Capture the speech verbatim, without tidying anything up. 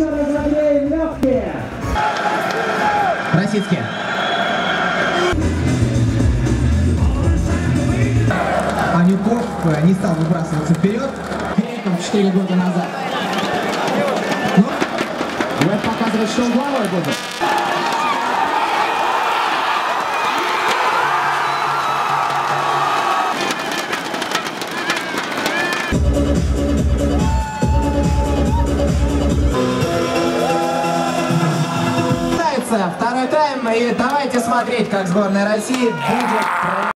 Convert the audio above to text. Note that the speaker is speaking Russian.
еще разогреем легкие. Российские. Анюков не стал выбрасываться вперед. Греков четыре года назад. Ну, Веб показывает, что он головой будет. Второй тайм, и давайте смотреть, как сборная России будет...